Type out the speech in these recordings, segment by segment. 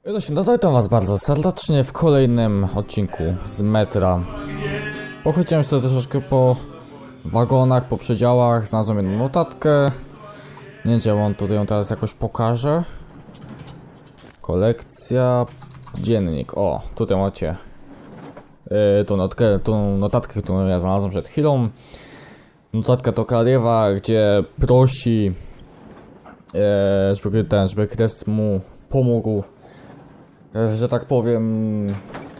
No to witam was bardzo serdecznie w kolejnym odcinku z metra. Pochodziłem sobie troszeczkę po wagonach, po przedziałach, znalazłem jedną notatkę. Nie wiem, czy ja tutaj ją teraz jakoś pokażę. Kolekcja, dziennik, o, tutaj macie tą notatkę, którą ja znalazłem przed chwilą. Notatka to Kariewa, gdzie prosi, żeby Krest mu pomógł, że tak powiem,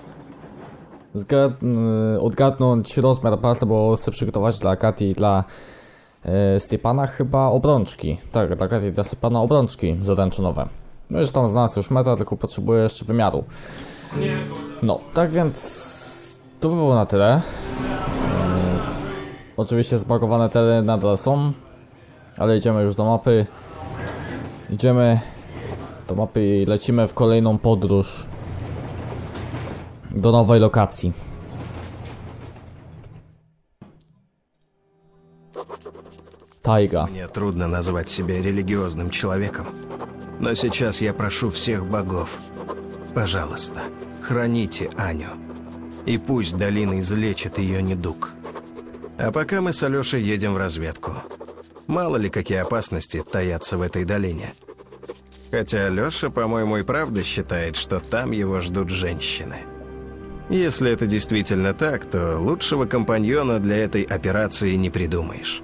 odgadnąć rozmiar palca, bo chce przygotować dla Katy i dla Stepana chyba obrączki. Tak, dla Katy i dla Stepana obrączki zaręczynowe. No już tam znalazł już meta, tylko potrzebuje jeszcze wymiaru. No, tak więc to by było na tyle. Oczywiście zbagowane tereny nadal są, ale idziemy już do mapy. Idziemy do mapy i lecimy w kolejną podróż do nowej lokacji. Тайга. Мне трудно назвать себя религиозным человеком, но сейчас я прошу всех богов, пожалуйста, храните Аню, и пусть долина излечит ее недуг. А пока мы с Алешей едем в разведку. Мало ли какие опасности таятся в этой долине. Хотя Алеша, по-моему, и правда считает, что там его ждут женщины. Если это действительно так, то лучшего компаньона для этой операции не придумаешь.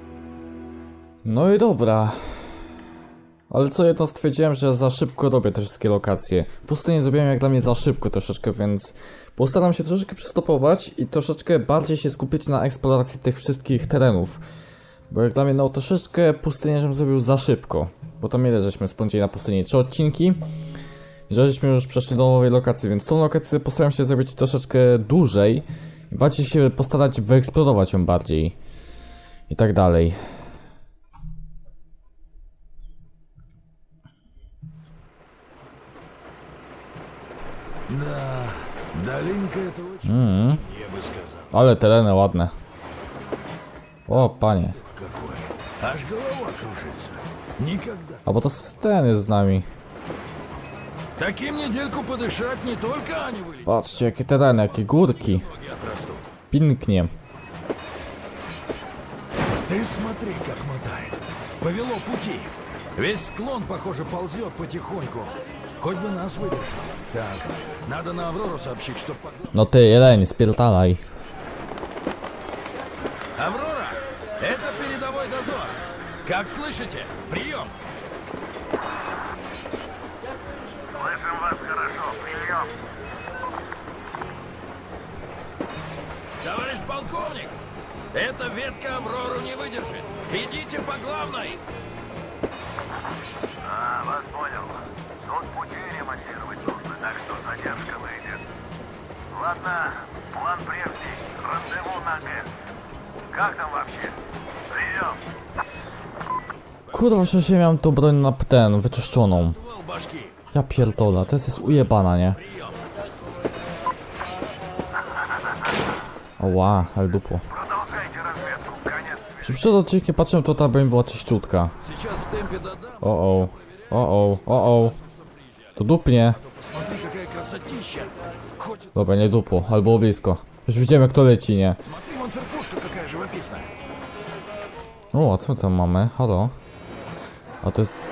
No i dobra. Ale co jedno stwierdziłem, że za szybko robię te wszystkie lokacje. Pustynię zrobiłem jak dla mnie za szybko troszeczkę, więc postaram się troszeczkę przystopować i troszeczkę bardziej się skupić na eksploracji tych wszystkich terenów. Bo jak dla mnie, no troszeczkę pustynię żebym zrobił za szybko. Bo tam ile żeśmy spędzili na pustyni? 3 odcinki. I żeśmy już przeszli do nowej lokacji, więc tą lokację postaram się zrobić troszeczkę dłużej. I bardziej się postarać wyeksplorować ją bardziej. I tak dalej. Да, долинка это очень, я бы сказал. Ale tereny ładne. O, panie. Какой. Аж голова кружится. Никогда. A bo to Sten jest z nami. Таким недельку подышать не только Ане вылетит, Patrzcie, jakie tereny, jakie górki. ноги отрастут. Pięknie. Ты смотри, как мотает. Повело пути. Весь склон, похоже, ползет потихоньку. Хоть бы нас выдержал. Так, надо на Аврору сообщить, что погода... No ty, jeleń, spierdalaj. Аврора, это передовой дозор. Как слышите? Прием. Слышим вас хорошо, прием. Товарищ полковник, эта ветка Аврору не выдержит. Идите по главной. Вас понял. Тут пути ремонтировать нужно, так что задержка выйдет. Ладно, план прежний. Рандеву на С. Как там вообще? Прием. Kurwa, że się miałem tą broń na ten, wyczyszczoną. Вал башки. Ja pierdolę, to jest ujebana, nie? Oła, ale dupo. Продолжайте разведку. Конец. Przy przed odcinkiem patrzyłem, to ta broń była czyściutka. Сейчас в темпе додам. O. To dupnie. Смотри, какая красотища. Хоть... Dobra, nie dupło, ale było blisko. Już widziałem, jak to leci, nie? Смотри, вон церквушка какая живописная. O, a co my tam mamy? Halo? A to jest...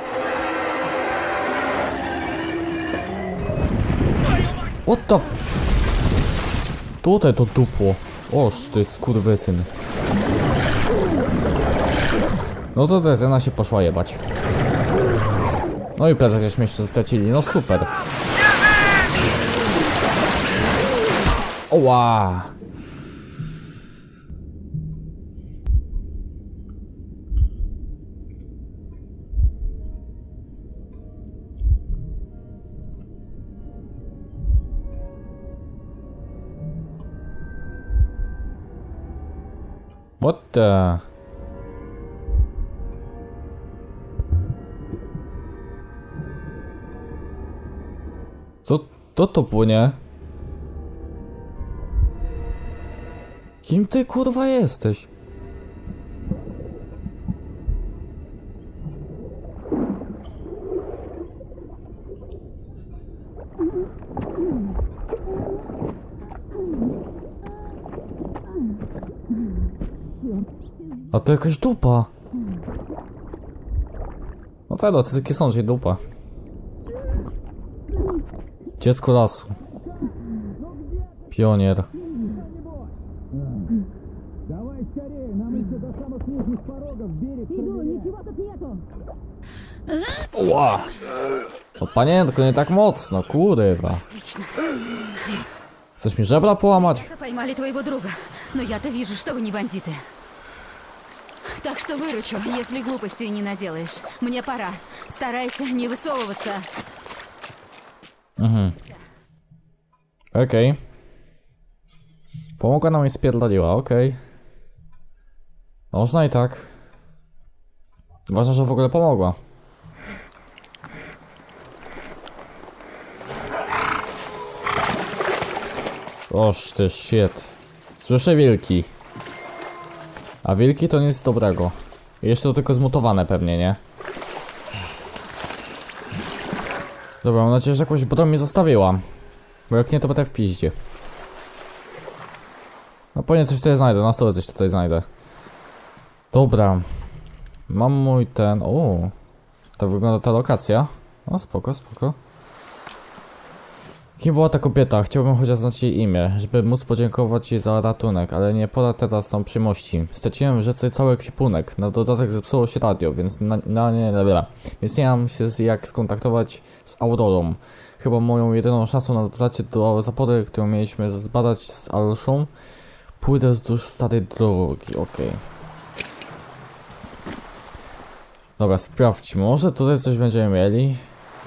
What the f... Tutaj to dupło. Oż, ty skurwysyn. No to Drezena się poszła jebać. No i plecak żeśmy jeszcze stracili, no super. Oła! What the... Co to płynie? Kim ty kurwa jesteś? A to jakaś dupa. No tak, no, to takie są, czyli dupa. Dziecko lasu. Pionier. Ła! O panienko, nie tak mocno, kurwa. Chcesz mi żebra połamać? Поймали твоего друга, но я-то вижу, что вы не бандиты. Так что выручу, если глупостей не наделаешь. Мне пора. Старайся не высовываться. Okej. Pomogła nam i spierdoliła, okej. Można i tak. Ważne, że w ogóle pomogła. Oż ty shit. Słyszę wilki. A wilki to nic dobrego. I jeszcze to tylko zmutowane pewnie, nie? Dobra, mam nadzieję, że jakąś broń mi zostawiła. Bo jak nie, to będę w piździe. No pewnie coś tutaj znajdę, na stole coś tutaj znajdę. Dobra. Mam mój ten... O, tak wygląda ta lokacja. O, spoko, spoko. Kim była ta kobieta? Chciałbym chociaż znać jej imię, żeby móc podziękować jej za ratunek, ale nie poda teraz tą przyjemności. Straciłem w rzece cały ekwipunek, na dodatek zepsuło się radio, więc więc nie mam się jak skontaktować z Aurorą. Chyba moją jedyną szansą na dotarcie do zapory, którą mieliśmy zbadać z Alszą, pójdę wzdłuż starej drogi, okej. Dobra, sprawdźmy, może tutaj coś będziemy mieli.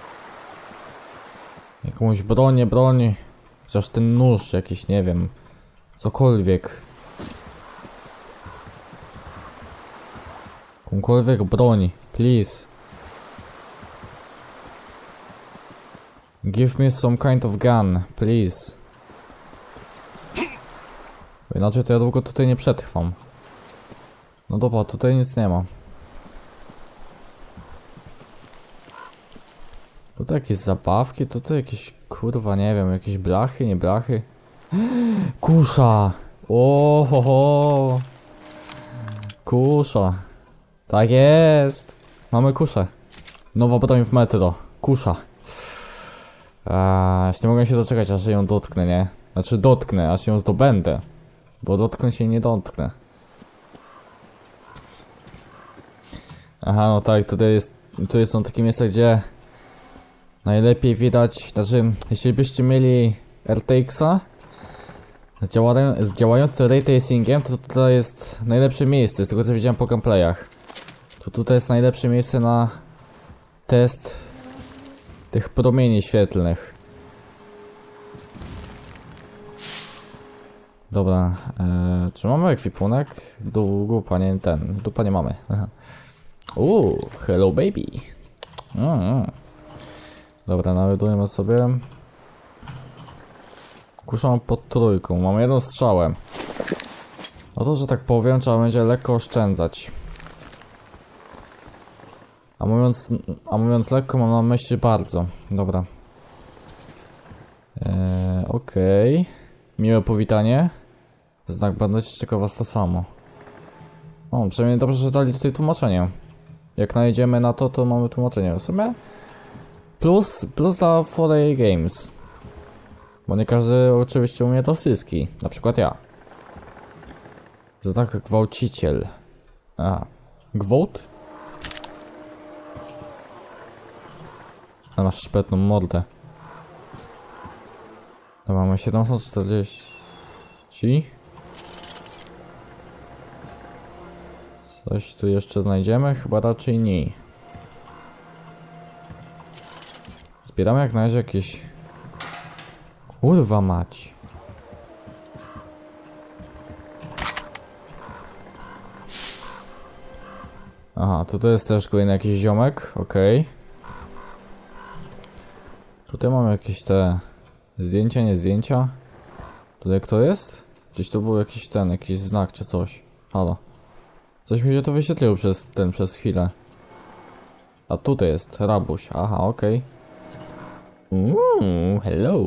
Jakąś broń, chociaż ten nóż jakiś, nie wiem, cokolwiek. Jakąkolwiek broń, please. Give me some kind of gun, please. Bo inaczej to ja długo tutaj nie przetrwam. No dobra, tutaj nic nie ma. Tutaj jakieś zabawki, tutaj jakieś, kurwa, nie wiem, jakieś blachy, nie blachy. Kusza! Ohoho! Kusza! Tak jest! Mamy kuszę. Nowa broń w metro. Kusza. Nie mogę się doczekać, aż ją dotknę, nie? Znaczy dotknę, aż ją zdobędę. Bo dotknąć się nie dotknę. Aha, no tak, tutaj są takie miejsca, gdzie najlepiej widać, znaczy, jeśli byście mieli RTX-a z działającym ray tracingiem, to tutaj jest najlepsze miejsce, z tego co widziałem po gameplayach. To tutaj jest najlepsze miejsce na test tych promieni świetlnych. Dobra, czy mamy ekwipunek? Dupa nie ten, dupa nie mamy. Hello baby. Dobra, naładujemy sobie. Kuszam pod trójką, mam jedną strzałę. No to, że tak powiem, trzeba będzie lekko oszczędzać. A mówiąc lekko, mam na myśli bardzo. Dobra. Okej. Miłe powitanie. Znak bandyci czeka was to samo. O, przynajmniej dobrze, że dali tutaj tłumaczenie. Jak najedziemy na to, to mamy tłumaczenie. W sumie plus dla 4A Games. Bo nie każdy oczywiście umie to syski. Na przykład ja. Znak gwałciciel. A. Gwałt? Na masz szpetną mordę. Dobra, mamy 740. Coś tu jeszcze znajdziemy? Chyba raczej nie. Zbieramy jak na razie jakieś... Kurwa mać. Aha, tutaj jest też kolejny jakiś ziomek, okej. Tutaj mamy jakieś te... Zdjęcia, nie zdjęcia. Tutaj kto jest? Gdzieś tu był jakiś jakiś znak czy coś. Halo. Coś mi się to wyświetliło przez chwilę. A tutaj jest Rabuś, aha, okej. Hello.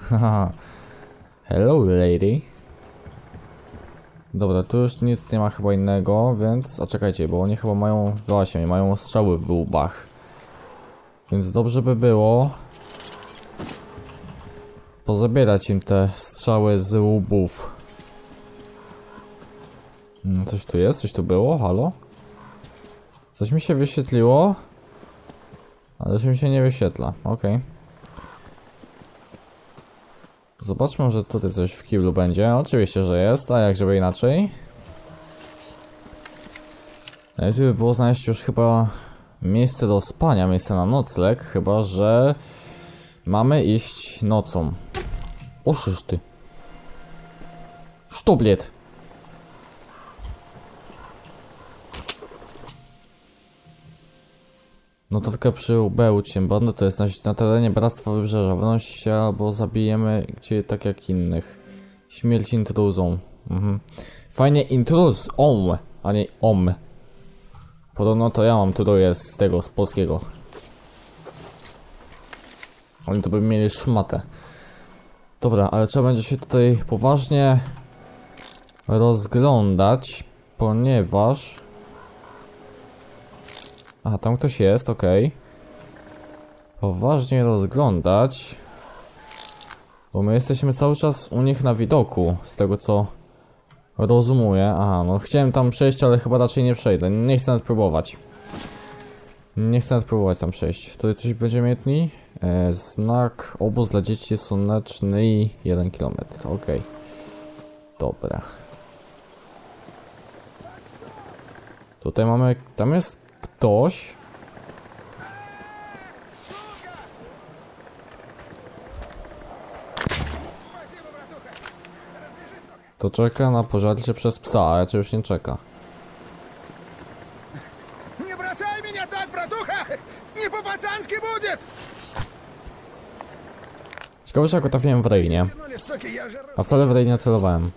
Hello, lady. Dobra, tu już nic nie ma chyba innego, więc... A czekajcie, bo oni chyba mają... Właśnie, mają strzały w łbach. Więc dobrze by było... pozabierać im te strzały z łbów. Coś tu jest? Coś tu było? Halo? Coś mi się wyświetliło? Ale już mi się nie wyświetla. Okej. Zobaczmy, może tutaj coś w kiblu będzie. Oczywiście, że jest, a jak żeby inaczej. Najlepiej by było znaleźć już chyba miejsce do spania, miejsce na nocleg, chyba że mamy iść nocą. Oszysz ty. Sztoblet. Notatka przy Bełciem. Bandy to jest na terenie Bractwa Wybrzeża. Wynoś się albo zabijemy gdzie tak jak innych. Śmierć intruzą. Fajnie intruz. A nie om. Podobno to ja mam trójkę z tego, z polskiego. Oni to by mieli szmatę. Dobra, ale trzeba będzie się tutaj poważnie rozglądać, ponieważ... Aha, tam ktoś jest, okej. Poważnie rozglądać. Bo my jesteśmy cały czas u nich na widoku, z tego co rozumuję. Aha, no chciałem tam przejść, ale chyba raczej nie przejdę. Nie chcę nawet próbować. Nie chcę nawet próbować tam przejść. Tutaj coś będziemy mieli? Znak obóz dla dzieci słoneczny 1 km. Okej. Dobra. Tutaj mamy... Tam jest ktoś. To czeka na pożarcie przez psa, a raczej już nie czeka. Не бросай меня так, братуха! Не по-пацански будет! Ciekawe, że jako trafiłem w ryj, nie? A wcale w ryj nie celowałem.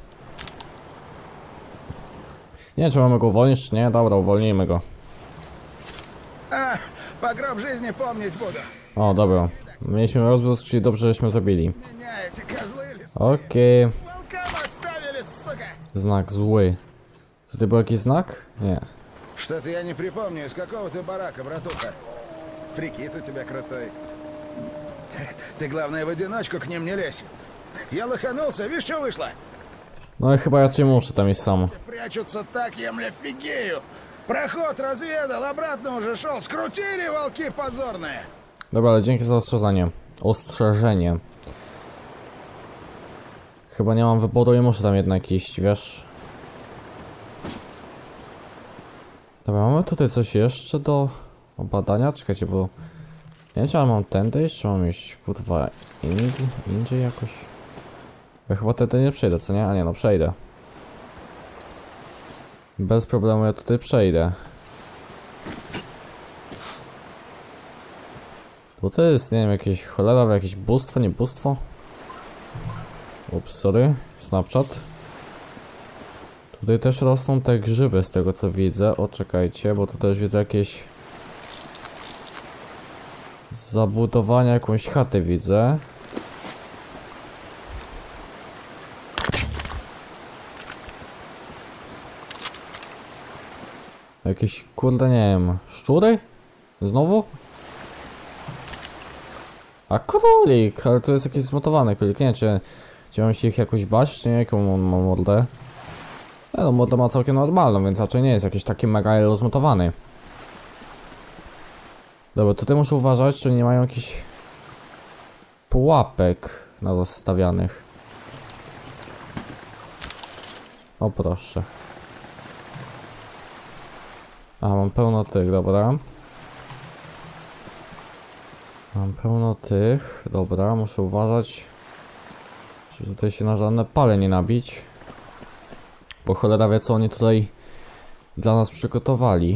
Nie wiem, czy mamy go uwolnić, czy nie? Dobra, uwolnijmy go. А, по гроб жизни помнить буду. O, dobra. Mieliśmy rozbróz, czyli dobrze, żeśmy zabili. Меня эти козлы лес. Okej. Волкам оставили, сука! Znak zły. Tutaj był jakiś znak? Nie. Что-то я не припомню, из какого ты барака, братуха. Прикид у тебя крутой. Ты, главное, в одиночку к ним не лезь. Я лоханулся, видишь, что вышло? No i chyba raczej muszę tam iść sam. Прячутся так, я, мля, фигею. Проход разведал, обратно уже шел. Скрутили волки позорные. Dobra, ale dzięki za ostrzeżenie. Ostrzeżenie. Chyba nie mam wyboru i muszę tam jednak iść, wiesz? Dobra, mamy tutaj coś jeszcze do badania? Czekajcie, bo... Nie wiem, czy ja mam tędy iść, czy mam iść, kurwa, indziej jakoś? Ja chyba tędy nie przejdę, co nie? A nie, no przejdę. Bez problemu ja tutaj przejdę. Tutaj jest, nie wiem, jakieś cholera, jakieś bóstwo, nie bóstwo? Ups, sorry, Snapchat. Tutaj też rosną te grzyby z tego co widzę. O, czekajcie, bo tu też widzę jakieś zabudowania, jakąś chatę widzę. Jakieś, kurde, nie wiem, szczury? Znowu? A królik, ale to jest jakiś zmutowany królik, nie wiem, czy mam się ich jakoś bać, czy nie, jaką on ma mordę? No, mordę ma całkiem normalną, więc raczej nie jest jakiś taki mega rozmutowany. Dobra, tutaj muszę uważać, czy nie mają jakichś pułapek na rozstawianych. O proszę. A, mam pełno tych, dobra. Mam pełno tych, dobra, muszę uważać, żeby tutaj się na żadne pale nie nabić. Bo cholera wie, co oni tutaj dla nas przygotowali.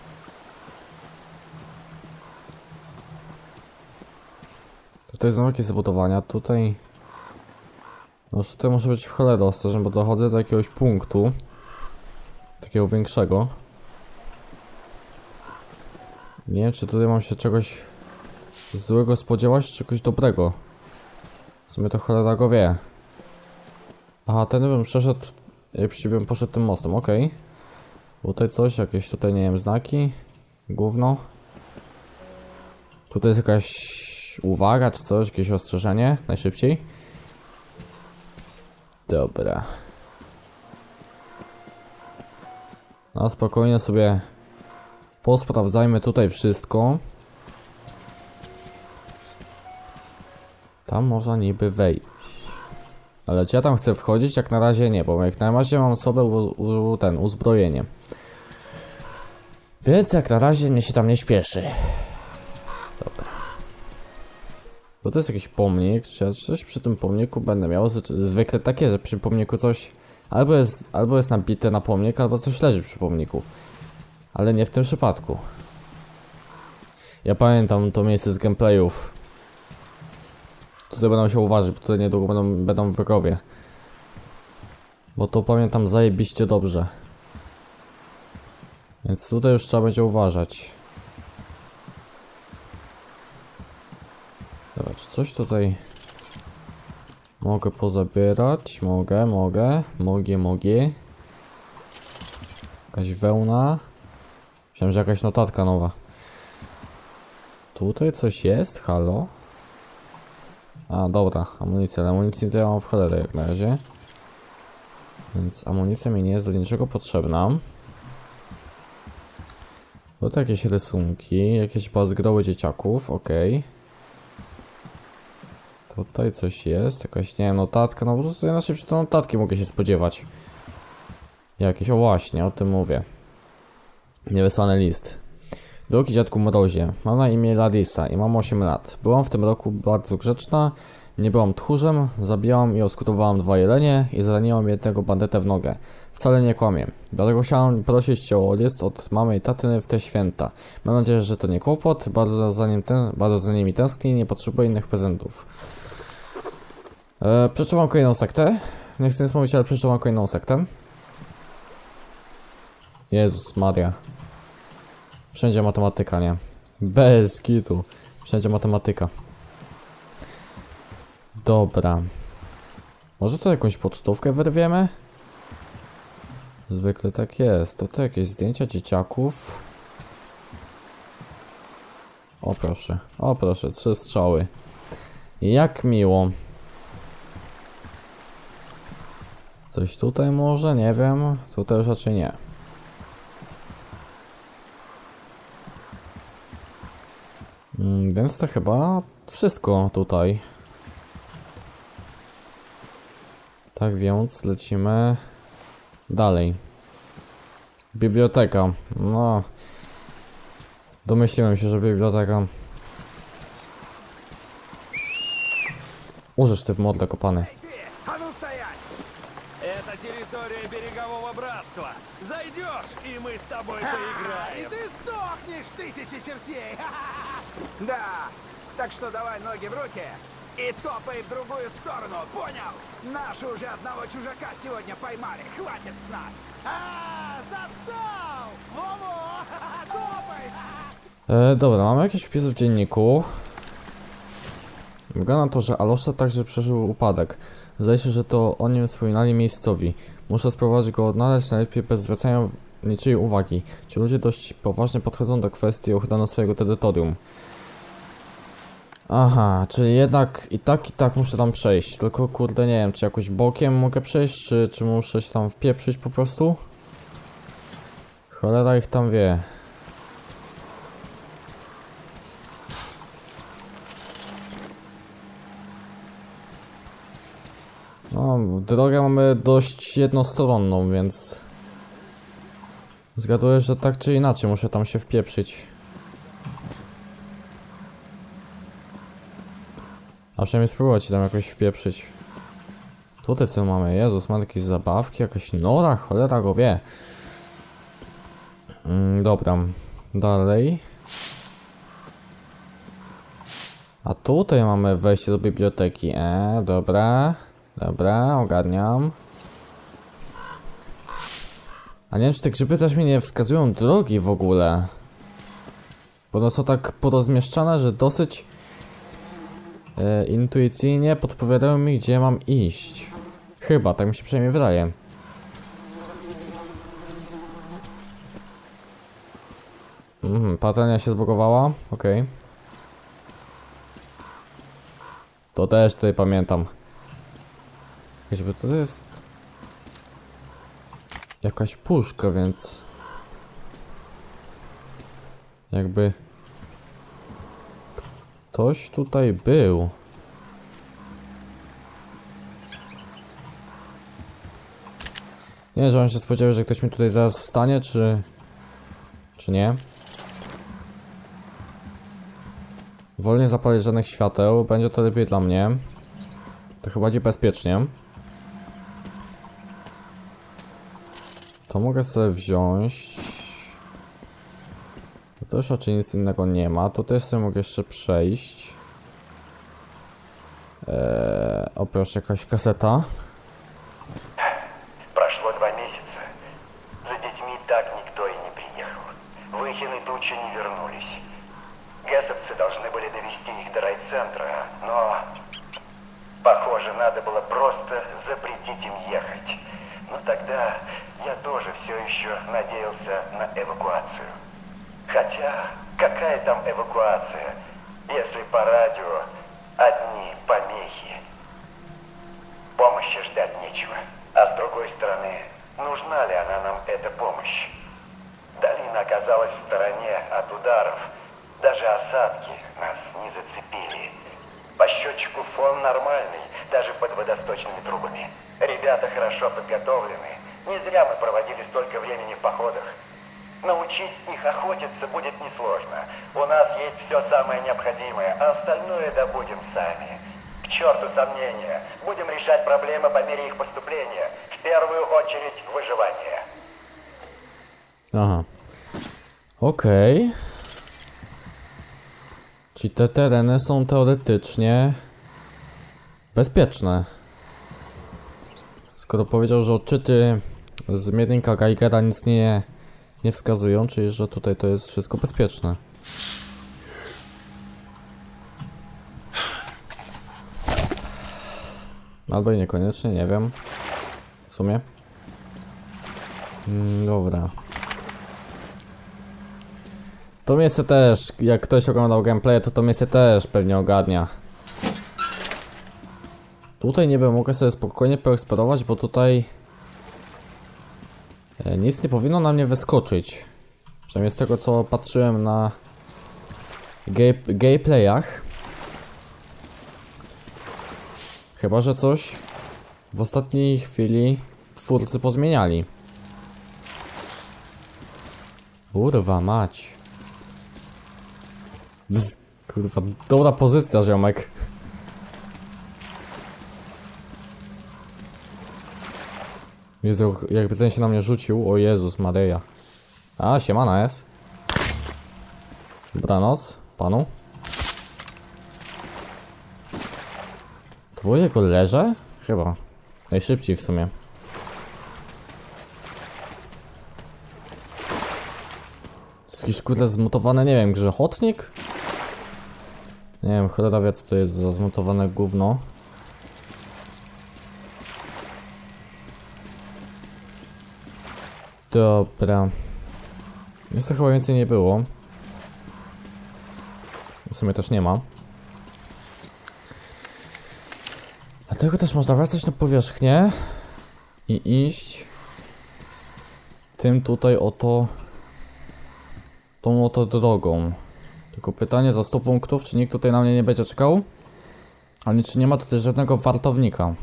Tutaj są jakieś zabudowania, tutaj... No tutaj muszę być w cholerę ostrożny, bo dochodzę do jakiegoś punktu. Takiego większego. Nie wiem, czy tutaj mam się czegoś złego spodziewać się czegoś dobrego. W sumie to cholera go wie. Aha, ten bym przeszedł, jeśli bym poszedł tym mostem, okej. Tutaj coś, jakieś tutaj, nie wiem, znaki. Gówno. Tutaj jest jakaś uwaga czy coś, jakieś ostrzeżenie, najszybciej. Dobra. No spokojnie sobie posprawdzajmy tutaj wszystko. Tam można niby wejść. Ale czy ja tam chcę wchodzić? Jak na razie nie, bo jak na razie mam sobie uzbrojenie. Więc jak na razie mnie się tam nie śpieszy. Dobra. Bo to jest jakiś pomnik, czy ja coś przy tym pomniku będę miał? Zwykle takie, że przy pomniku coś albo jest nabite na pomnik, albo coś leży przy pomniku. Ale nie w tym przypadku. Ja pamiętam to miejsce z gameplayów. Tutaj będą się uważać, bo tutaj niedługo będą wrogowie. Bo to pamiętam zajebiście dobrze. Więc tutaj już trzeba będzie uważać. Dobra, czy coś tutaj mogę pozabierać? Mogę. Jakaś wełna. Myślałem, że jakaś notatka nowa. Tutaj coś jest? Halo? A, dobra, amunicja, ale amunicji to ja mam w cholerę jak na razie. Więc amunicja mi nie jest do niczego potrzebna. Tutaj jakieś rysunki, jakieś bazgroły dzieciaków, okej. Tutaj coś jest, jakaś, nie wiem, notatka, no bo tutaj na szybciej to notatki mogę się spodziewać. Jakieś, o właśnie, o tym mówię. Niewysłany list. Drogi dziadku Mrozie, mam na imię Larisa i mam 8 lat. Byłam w tym roku bardzo grzeczna, nie byłam tchórzem, zabijałam i oskutowałam 2 jelenie i zraniłam jednego bandytę w nogę. Wcale nie kłamię. Dlatego chciałam prosić cię o list od mamy i taty w te święta. Mam nadzieję, że to nie kłopot, bardzo za nimi tęsknię i nie potrzebuję innych prezentów. Przeczytam kolejną sektę. Nie chcę nic mówić, ale przeczytam kolejną sektę. Jezus Maria. Wszędzie matematyka, nie? Bez kitu. Wszędzie matematyka. Dobra. Może tu jakąś pocztówkę wyrwiemy? Zwykle tak jest. To jakieś zdjęcia dzieciaków. O proszę. O proszę, 3 strzały. Jak miło. Coś tutaj może? Nie wiem. Tutaj już raczej nie. Więc to chyba wszystko tutaj. Tak więc lecimy dalej. Biblioteka. No. Domyśliłem się, że biblioteka. Użysz ty w modle kopany. А ну стоять! Это территория берегового братства. Зайдешь, и мы с тобой поиграем. И ты сдохнешь, тысячи чертей! Да, так что давай ноги в руки и топай в другую сторону, понял? Наши уже одного чужака сегодня поймали, хватит с нас! Застал! Во-во! Топай! Dobra, mamy jakiś wpis w dzienniku. Wygląda na to, że Alosza także przeżył upadek. Zdaje się, że to o nim wspominali miejscowi. Muszę spróbować go odnaleźć, najlepiej bez zwracania niczyjej uwagi. Ci ludzie dość poważnie podchodzą do kwestii ochrony swojego terytorium. Aha, czyli jednak i tak muszę tam przejść. Tylko kurde nie wiem, czy jakoś bokiem mogę przejść, czy muszę się tam wpieprzyć po prostu? Cholera ich tam wie. No, drogę mamy dość jednostronną, więc zgaduję, że tak czy inaczej muszę tam się wpieprzyć. A przynajmniej spróbować się tam jakoś wpieprzyć. Tutaj co mamy? Jezus, ma jakieś zabawki, jakaś nora, cholera go wie. Dobra, dalej. A tutaj mamy wejście do biblioteki. Dobra. Dobra, ogarniam. A nie wiem, czy te grzyby też mi nie wskazują drogi w ogóle. Bo one są tak porozmieszczane, że dosyć intuicyjnie podpowiadają mi, gdzie mam iść. Chyba, tak mi się przynajmniej wydaje. Patelnia się zbugowała? Okej. To też tutaj pamiętam. Jakby to jest... jakaś puszka, więc... jakby... ktoś tutaj był. Nie wiem, że on się spodziewał, że ktoś mi tutaj zaraz wstanie, czy nie. Wolnie zapalić żadnych świateł, będzie to lepiej dla mnie. To chyba będzie bezpiecznie. To mogę sobie wziąć. Tu też raczej nic innego nie ma. Tutaj sobie mogę jeszcze przejść. O proszę, jakaś kaseta. Прошло 2 месяца. За детьми так никто и не приехал. Выхин и Туча не вернулись. Гессовцы должны были довести их до райцентра, но... похоже, надо было просто запретить им ехать. Но тогда я тоже все еще надеялся на эвакуацию. Хотя, какая там эвакуация, если по радио одни помехи? Помощи ждать нечего. А с другой стороны, нужна ли она нам, эта помощь? Долина оказалась в стороне от ударов. Даже осадки нас не зацепили. По счетчику фон нормальный, даже под водосточными трубами. Ребята хорошо подготовлены. Не зря мы проводили столько времени в походах. Научить их охотиться будет несложно. У нас есть все самое необходимое, а остальное добудем сами. К черту сомнения. Будем решать проблемы по мере их поступления. В первую очередь выживание. Aha. Okej. Czyli te tereny są teoretycznie bezpieczne. Skoro powiedział, że odczyty z miernika Geigera nic nie wskazują, czyli że tutaj to jest wszystko bezpieczne. Albo i niekoniecznie, nie wiem. W sumie. Dobra. To miejsce też, jak ktoś oglądał gameplay, to miejsce też pewnie ogarnia. Tutaj niby mogę sobie spokojnie poeksplorować, bo tutaj nic nie powinno na mnie wyskoczyć. Przynajmniej z tego, co patrzyłem na gameplayach. Chyba że coś w ostatniej chwili twórcy pozmieniali. Kurwa mać. Kurwa, dobra pozycja, ziomek. Jezu, jakby ten się na mnie rzucił. O Jezus Maryja. A, siemana jest. Dobranoc panu. To było jego leże? Chyba. Najszybciej w sumie. Jakiś kurde zmutowane, nie wiem, grzechotnik? Nie wiem, cholera wie co to jest za zmutowane gówno. Dobra. Jest to chyba więcej nie było. W sumie też nie ma. Dlatego też można wracać na powierzchnię i iść tym tutaj oto tą oto drogą. Tylko pytanie za 100 punktów, czy nikt tutaj na mnie nie będzie czekał? Ale czy nie ma tutaj żadnego wartownika?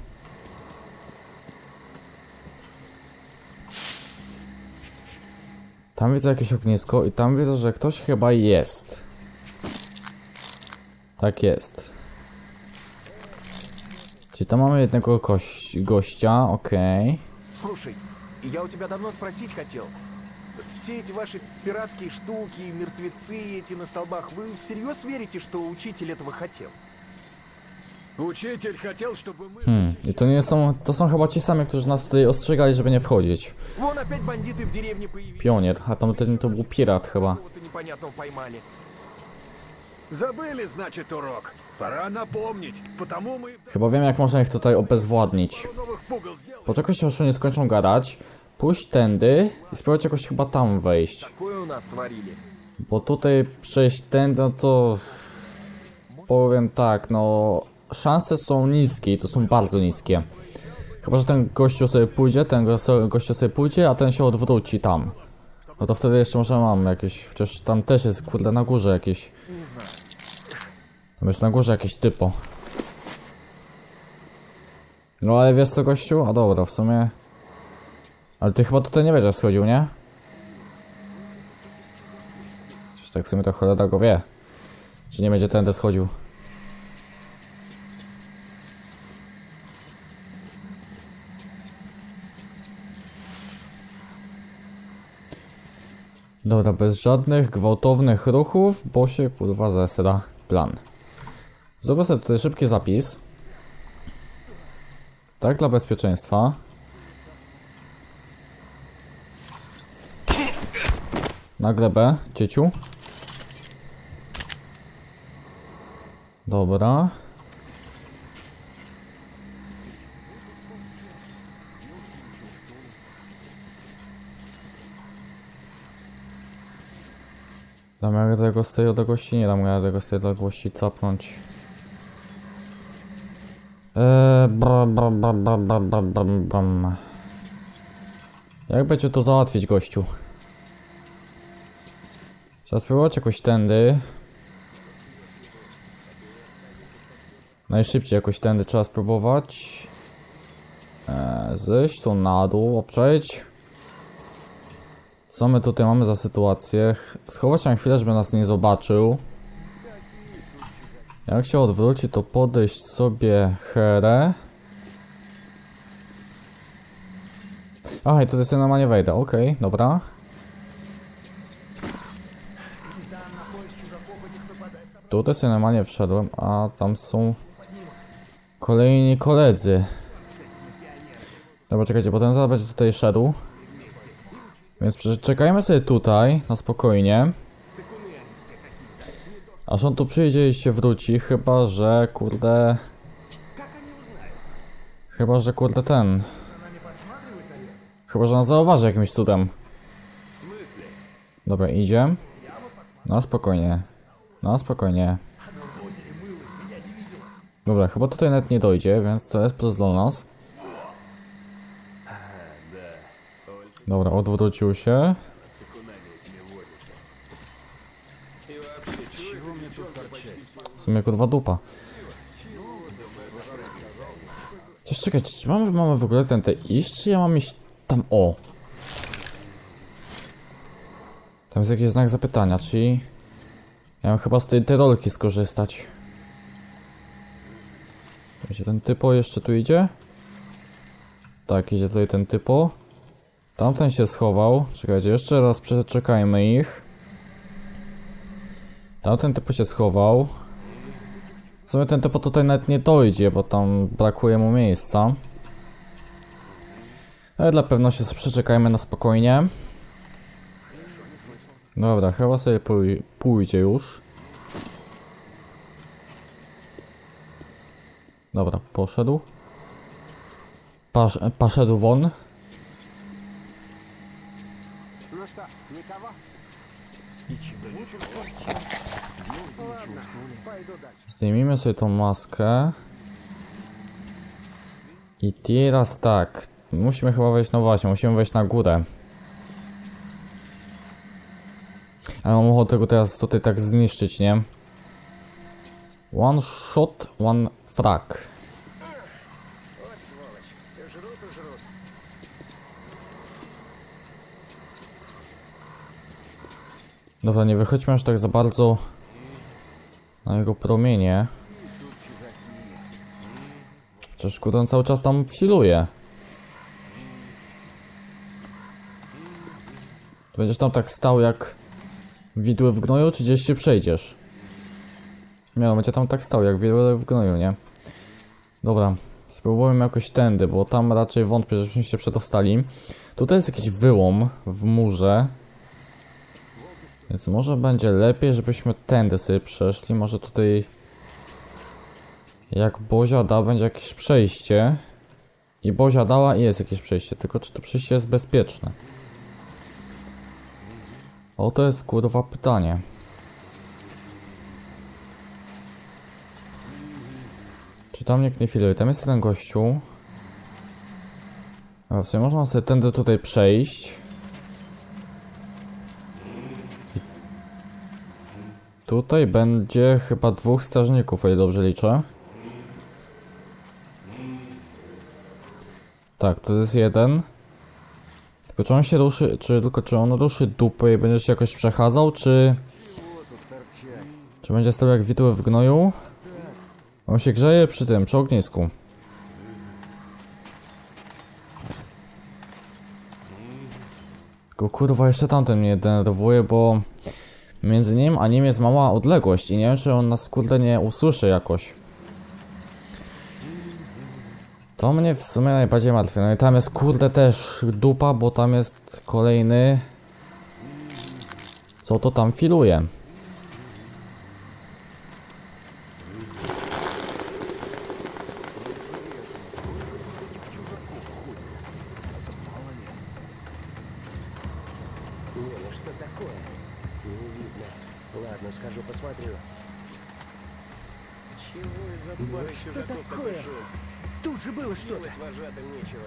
Tam widzę jakieś ognisko i tam widzę, że ktoś chyba jest. Tak jest. Czyli tam mamy jednego gościa, okej. Слушай, я у тебя давно спросить хотел. Все эти ваши пиратские штуки, мертвецы эти на столбах, вы всерьез верите, что учитель этого хотел? Учитель хотел, чтобы мы... I to nie są, to są chyba ci sami, którzy nas tutaj ostrzegali, żeby nie wchodzić. Вон опять бандиты в деревне появились. Pionier, a tamten to był pirat chyba. Кого-то непонятного поймали. Забыли, значит, урок. Пора напомнить, потому мы Chyba wiem, jak można ich tutaj obezwładnić. новых пугал сделали. Poczekać, aż oni skończą gadać, pójść tędy i spróbować jakoś chyba tam wejść. Какое у нас творили? Bo tutaj przejść tędy, no to... Powiem tak, no... Szanse są niskie i to są bardzo niskie. Chyba, że ten gościu sobie pójdzie, gościu sobie pójdzie, a ten się odwróci tam. No to wtedy jeszcze może mam jakieś... Chociaż tam też jest, kurde, na górze jakieś... Tam jest na górze jakieś typo. No ale wiesz co, gościu? A dobra, w sumie... Ale ty chyba tutaj nie będziesz schodził, nie? Przecież tak w sumie to cholera go wie. Czy nie będzie tędy schodził. Dobra, bez żadnych gwałtownych ruchów, bo się kurwa zasada plan. Zrobię sobie tutaj szybki zapis. Tak, dla bezpieczeństwa. Na glebę, cieciu. Dobra. Dam radę tego z tej odległości? Nie dam rady tego z tej odległości capnąć. Jak będzie to załatwić, gościu? Trzeba spróbować jakoś tędy. Najszybciej jakoś tędy trzeba spróbować. Zejść tu na dół, obczaić. Co my tutaj mamy za sytuację? Schować się na chwilę, żeby nas nie zobaczył. Jak się odwróci, to podejść sobie herę. Aha, i tutaj sobie normalnie wejdę, okej, dobra. Tutaj sobie normalnie wszedłem, a tam są kolejni koledzy. Dobra, czekajcie, bo ten zaraz będzie tutaj szedł. Więc czekajmy sobie tutaj, na spokojnie. Aż on tu przyjdzie i się wróci, chyba że kurde... Chyba że kurde ten... Chyba że nas zauważy jakimś cudem. Dobra, idzie. Na spokojnie. Na spokojnie. Dobra, chyba tutaj nawet nie dojdzie, więc to jest plus dla nas. Dobra, odwrócił się. W sumie kurwa dupa. Chociaż czekajcie, czy mamy w ogóle ten iść, czy ja mam iść tam o? Tam jest jakiś znak zapytania, czyli... Ja mam chyba z tej rolki skorzystać. Wiecie, ten typo jeszcze tu idzie? Tak, idzie tutaj ten typo. Tamten się schował. Czekajcie, jeszcze raz przeczekajmy ich. Tamten typo się schował. W sumie ten typo tutaj nawet nie dojdzie, bo tam brakuje mu miejsca. Ale dla pewności przeczekajmy na spokojnie. Dobra, chyba sobie pójdzie już. Dobra, poszedł. Poszedł won. Zdejmijmy sobie tą maskę. I teraz tak. Musimy chyba wejść, no właśnie, musimy wejść na górę. Ale mam ochotę tego teraz tutaj tak zniszczyć, nie? One shot, one frag. Dobra, nie wychodźmy aż tak za bardzo na jego promienie. Przecież kurde, on cały czas tam filuje. Będziesz tam tak stał jak widły w gnoju, czy gdzieś się przejdziesz? Nie, no, będzie tam tak stał jak widły w gnoju, nie? Dobra, spróbujmy jakoś tędy, bo tam raczej wątpię, żebyśmy się przedostali. Tutaj jest jakiś wyłom w murze. Więc może będzie lepiej, żebyśmy tędy sobie przeszli. Może tutaj, jak Bozia da, będzie jakieś przejście. I Bozia dała i jest jakieś przejście. Tylko czy to przejście jest bezpieczne? O, to jest kurwa pytanie. Czy tam nikt nie filuje? Tam jest ten gościu. A w sumie można sobie tędy tutaj przejść. Tutaj będzie chyba 2 strażników, o ile dobrze liczę. Tak, to jest jeden. Tylko czy on się ruszy, czy on ruszy dupę i będzie się jakoś przechadzał, czy będzie stał jak witły w gnoju? On się grzeje przy ognisku. Tylko kurwa, jeszcze tamten mnie denerwuje, bo między nim a nim jest mała odległość i nie wiem, czy on nas kurde nie usłyszy jakoś. To mnie w sumie najbardziej martwi. No i tam jest kurde też dupa, bo tam jest kolejny. Co to tam filuje? Ладно, скажу, посмотрю. Чего из-за барыши Что такое? Тут же было что-то. вожатым нечего.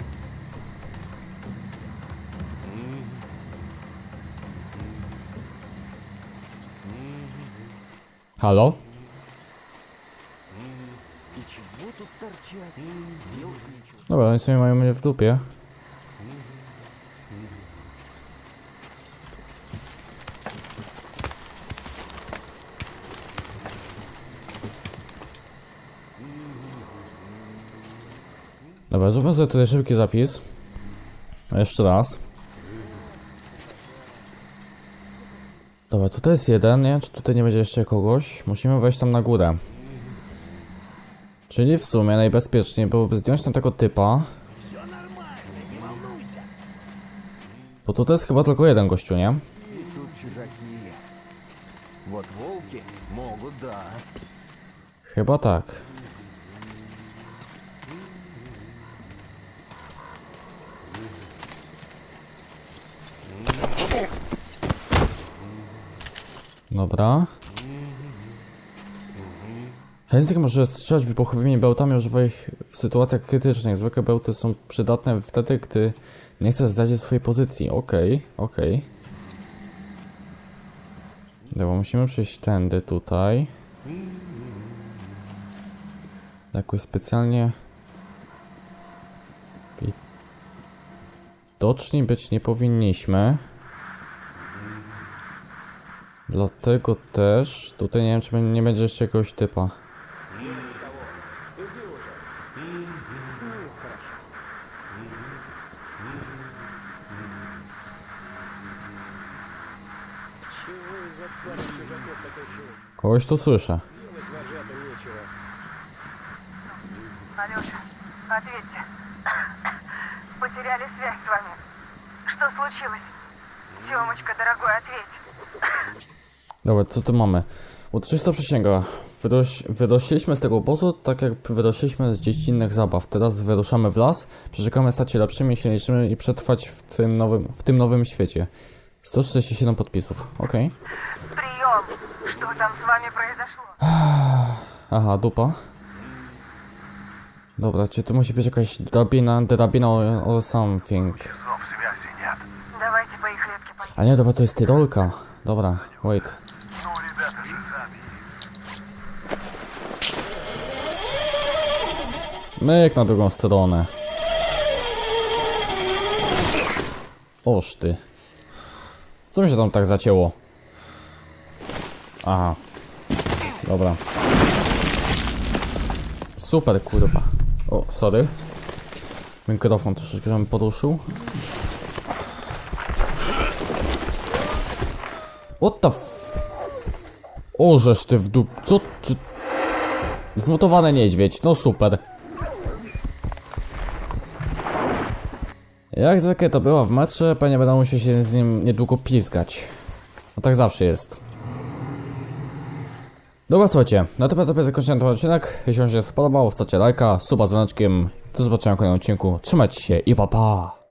Halo? И чего тут торчать? Я уже ничего. Dobra, oni sobie mają mnie w dupie. Dobra, zróbmy sobie tutaj szybki zapis. Jeszcze raz. Dobra, tutaj jest jeden, nie? Czy tutaj nie będzie jeszcze kogoś? Musimy wejść tam na górę. Czyli w sumie najbezpieczniej byłoby zdjąć tam tego typa. Bo tutaj jest chyba tylko jeden gościu, nie? И тут чужаки. Вот волки могут, да. Chyba tak. Dobra. Heinzig może strzelać wybuchowymi bełtami, używa ich w sytuacjach krytycznych. Zwykłe bełty są przydatne wtedy, gdy nie chce zdradzić swojej pozycji. Okej. Dobra, musimy przejść tędy tutaj. Jakoś specjalnie widoczni być nie powinniśmy. Dlatego też tutaj nie wiem, czy nie będzie jeszcze jakiegoś typa. Kogoś tu słyszę. Алёша, ответьте. Потеряли связь с вами. Что случилось? Тёмочка, дорогой, ответь. Dobra, co tu mamy? Uroczysta przysięga. Wyrośliśmy z tego obozu, tak jak wyrośliśmy z dziecinnych zabaw. Teraz wyruszamy w las, przeczekamy stać się lepszymi, silniejszymi i przetrwać w tym nowym świecie. 147 podpisów, okej. Прием. Что там с вами произошло? Aha, dupa. Dobra, czy tu musi być jakaś drabina or something. Часов связи нет. Давайте по их клетке поедем. A nie, dobra, to jest tyrolka. Dobra, wait. Ну, ребята же сами. Myk na drugą stronę. Oż ty. Co mi się tam tak zacięło? Aha. Dobra. Super, kurwa. O, sorry. Mikrofon troszeczkę bym poruszył. What the O, żeż ty w dup... Co? Czy... Zmutowany niedźwiedź, no super. Jak zwykle to była w metrze, pewnie będę musiał się z nim niedługo pizgać. A tak zawsze jest. Dobra, słuchajcie, na tym etapie zakończyłem ten odcinek. Jeśli wam się spodobał, wstawcie lajka, suba z dzwoneczkiem. Do zobaczenia w kolejnym odcinku. Trzymajcie się i pa pa!